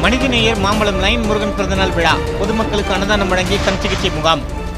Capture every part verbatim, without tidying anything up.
மனிதநேயர் Mambalam lion Murugan பிறந்தநாள் விழா, பொதுமக்களுக்கு அன்னதானம் வழங்கி கண் சிகிச்சை முகாம்.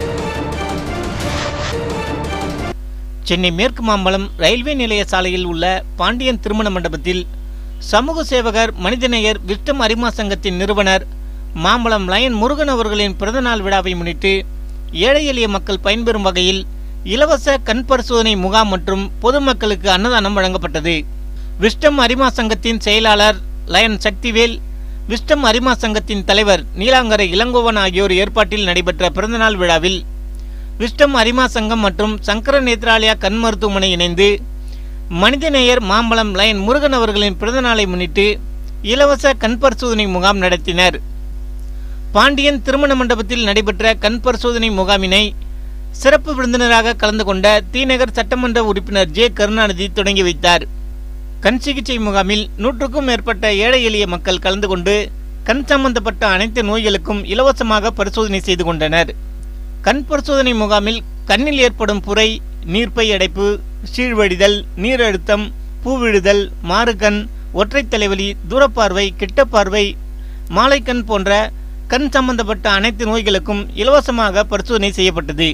சென்னை மேற்கு மாம்பலம் ரயில்வே நிலைய சாலையில் உள்ள பாண்டியன் திருமண மண்டபத்தில் சமூக சேவகர் மனிதநேயர் விஸ்டம் அரிமா சங்கத்தின் நிறுவனர் மாம்பலம் லயன் முருகன் அவர்களின் பிறந்தநாள் விழாவை முன்னிட்டு ஏழை எளிய மக்கள் பயன்பெறும் வகையில் இலவச கண் பரிசோதனை முகாம் மற்றும் பொதுமக்களுக்கு அன்னதானம் வழங்கப்பட்டது. விஸ்டம் அரிமா சங்கத்தின் செயலாளர் லயன் சக்திவேல், விஸ்டம் அரிமா சங்கத்தின் தலைவர் நீலாங்கரை இளங்கோவன் ஆகியோர் ஏற்பாட்டில் நடைபெற்ற பிறந்தநாள் விழாவில் விஸ்டம் அரிமா சங்கம் மற்றும் சங்கர நேத்ராலயா கண் மருத்துவமனை இணைந்து மனிதநேயர் மாம்பலம் லயன் முருகன் அவர்களின் பிறந்தநாளை முன்னிட்டு இலவச கண் பரிசோதனை முகாம் நடத்தினர். பாண்டியன் திருமண மண்டபத்தில் நடைபெற்ற கண் பரிசோதனை முகாமினை சிறப்பு விருந்தினராக கலந்து கொண்ட தீநகர் சட்டமன்ற உறுப்பினர் ஜே கருணாநிதி தொடங்கி வைத்தார். கண் சிகிச்சை முகாமில் நூற்றுக்கும் மேற்பட்ட ஏழை எளிய மக்கள் கலந்து கொண்டு கண் சம்பந்தப்பட்ட அனைத்து நோய்களுக்கும் இலவசமாக பரிசோதனை செய்து கொண்டனர். கண் பரிசோதனை முகாமில் கண்ணில் ஏற்படும் புரை, நீர்ப்பை அடைப்பு, சீழ்வடிதல், நீர் அழுத்தம், பூவிழுதல், மாறுகண், ஒற்றை தலைவலி, தூரப்பார்வை, கிட்டப்பார்வை, மாலைக்கண் போன்ற கண் சம்பந்தப்பட்ட அனைத்து நோய்களுக்கும் இலவசமாக பரிசோதனை செய்யப்பட்டது.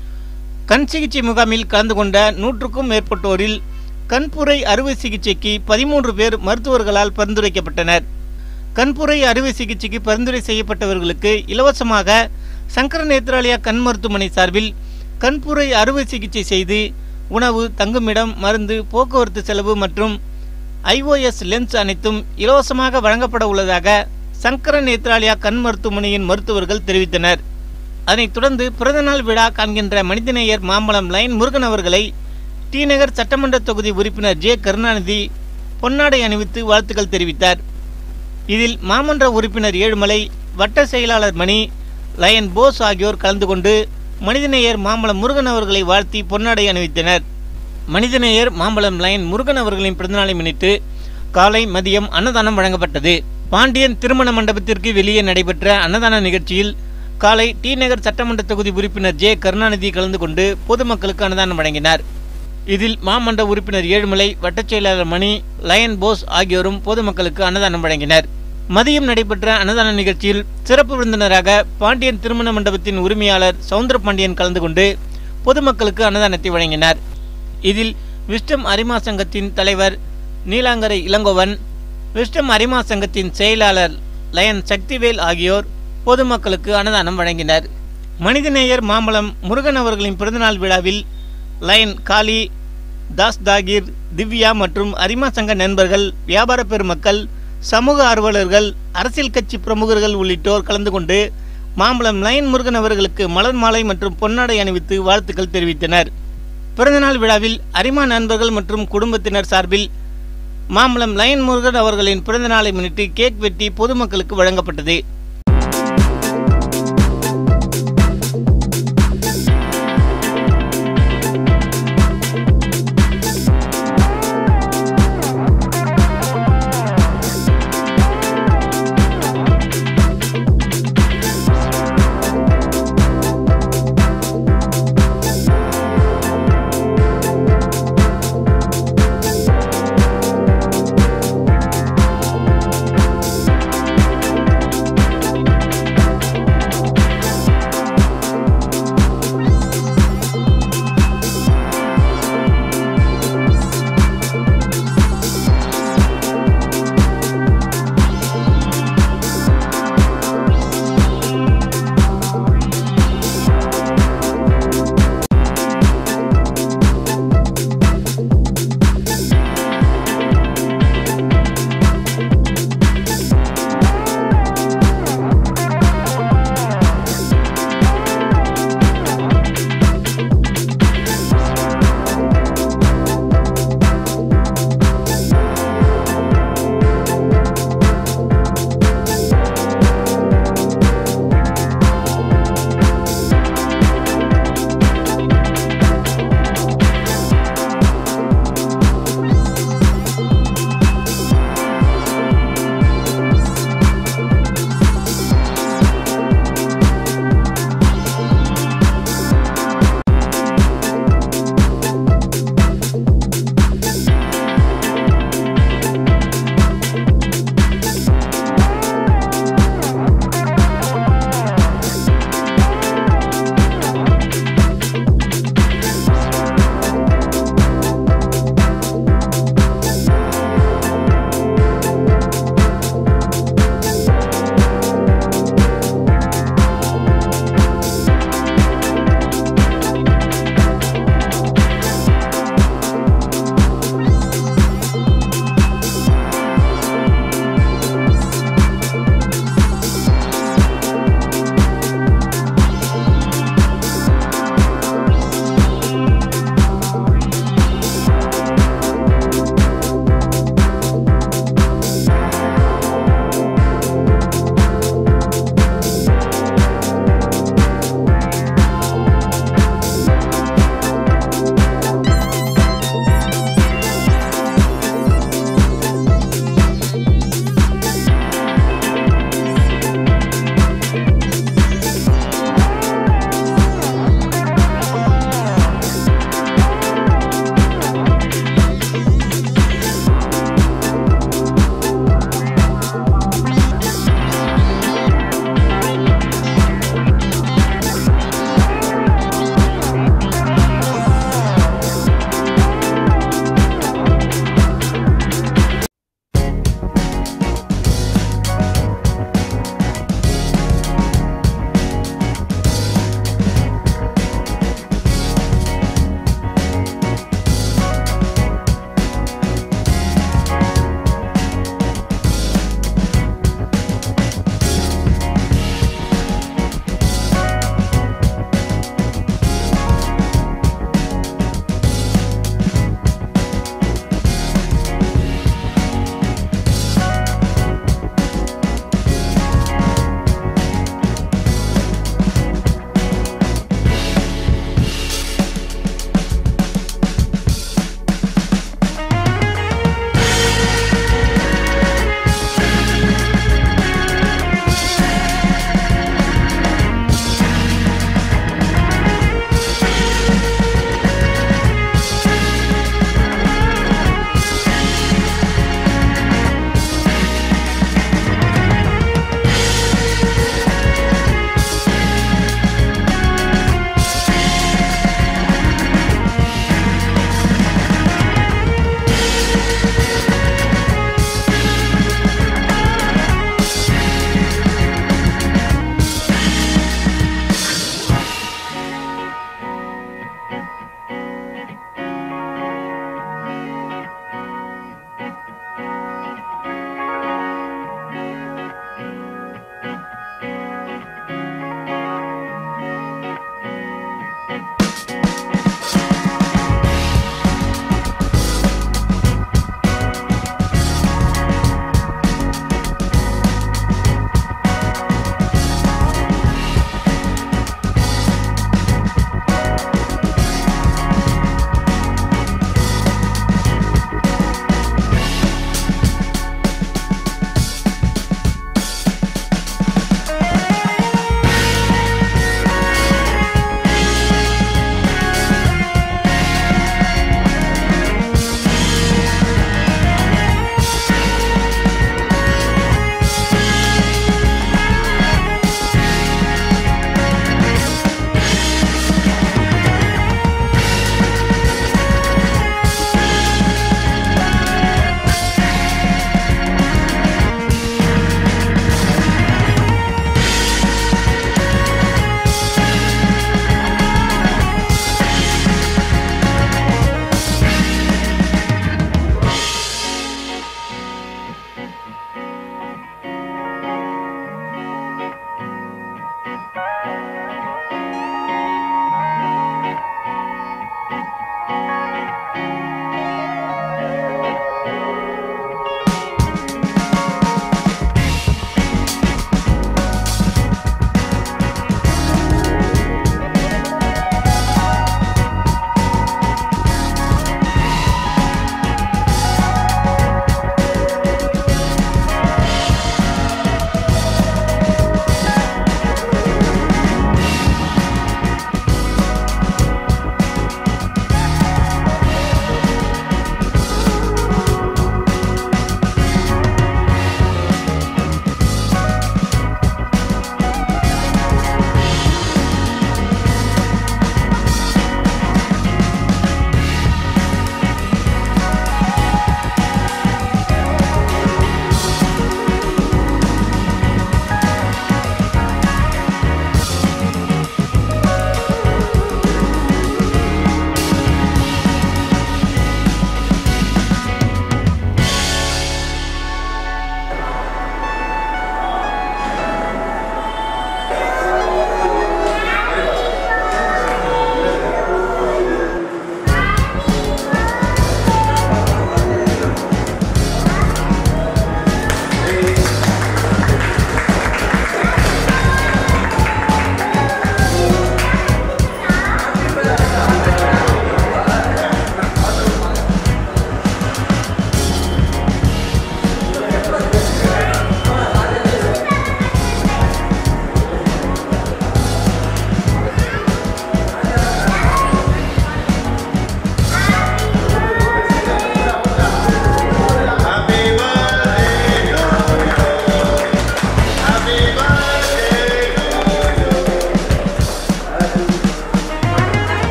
கண் சிகிச்சை முகாமில் கலந்து கொண்ட நூற்றுக்கும் மேற்பட்டோரில் கண்புரை அறுவை சிகிச்சைக்கு பதிமூன்று பேர் மருத்துவர்களால் பரிந்துரைக்கப்பட்டனர். கண்புரை அறுவை சிகிச்சைக்கு பரிந்துரை செய்யப்பட்டவர்களுக்கு இலவசமாக சங்கர நேத்ராலயா கண் மருத்துவமனை சார்பில் கண்புரை அறுவை சிகிச்சை செய்து உணவு, தங்குமிடம், மருந்து, போக்குவரத்து செலவு மற்றும் ஐஓஎஸ் லென்ஸ் அனைத்தும் இலவசமாக வழங்கப்பட உள்ளதாக சங்கர நேத்ராலயா கண் மருத்துவமனையின் மருத்துவர்கள் தெரிவித்தனர். அதனைத் தொடர்ந்து பிறந்தநாள் விழா காண்கின்ற மனிதநேயர் மாம்பலம் லயன் முருகன் அவர்களை டி நகர் சட்டமன்ற தொகுதி உறுப்பினர் ஜே கருணாநிதி பொன்னாடை அணிவித்து வாழ்த்துக்கள் தெரிவித்தார். இதில் மாமன்ற உறுப்பினர் ஏழுமலை, வட்ட செயலாளர் மணி, லயன் போஸ் ஆகியோர் கலந்து கொண்டு மனிதநேயர் மாம்பலம் முருகன் அவர்களை வாழ்த்தி பொன்னாடை அணிவித்தனர். மனிதநேயர் மாம்பலம் லயன் முருகன் அவர்களின் பிறந்தநாளை முன்னிட்டு காலை மதியம் அன்னதானம் வழங்கப்பட்டது. பாண்டியன் திருமண மண்டபத்திற்கு வெளியே நடைபெற்ற அன்னதான நிகழ்ச்சியில் காலை டி நகர் சட்டமன்ற தொகுதி உறுப்பினர் ஜே கருணாநிதி கலந்து கொண்டு பொதுமக்களுக்கு அன்னதானம் வழங்கினார். இதில் மாமன்ற உறுப்பினர் ஏழுமலை, வட்டச் செயலாளர் மணி, லயன் போஸ் ஆகியோரும் பொதுமக்களுக்கு அன்னதானம் வழங்கினர். மதியம் நடைபெற்ற அன்னதான நிகழ்ச்சியில் சிறப்பு விருந்தினராக பாண்டியன் திருமண மண்டபத்தின் உரிமையாளர் சவுந்தர பாண்டியன் கலந்து கொண்டு பொதுமக்களுக்கு அன்னதானத்தை வழங்கினார். இதில் விஸ்டம் அரிமா சங்கத்தின் தலைவர் நீலாங்கரை இளங்கோவன், விஸ்டம் அரிமா சங்கத்தின் செயலாளர் லயன் சக்திவேல் ஆகியோர் பொதுமக்களுக்கு அன்னதானம் வழங்கினர். மனிதநேயர் மாம்பலம் முருகன் அவர்களின் பிறந்தநாள் விழாவில் லயன் காளி, தாஸ் தாகிர், திவ்யா மற்றும் அரிமா சங்க நண்பர்கள், வியாபார பெருமக்கள், சமூக ஆர்வலர்கள், அரசியல் கட்சி பிரமுகர்கள் உள்ளிட்டோர் கலந்து கொண்டு மாம்பலம் லயன் முருகன் அவர்களுக்கு மலர் மாலை மற்றும் பொன்னாடை அணிவித்து வாழ்த்துக்கள் தெரிவித்தனர். பிறந்தநாள் விழாவில் அரிமா நண்பர்கள் மற்றும் குடும்பத்தினர் சார்பில் மாம்பலம் லயன் முருகன் அவர்களின் பிறந்தநாளை முன்னிட்டு கேக் வெட்டி பொதுமக்களுக்கு வழங்கப்பட்டது.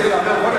செய்யறாங்க.